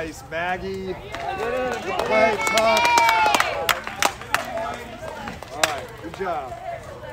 Nice, Maggie. Play tough. All right, good job.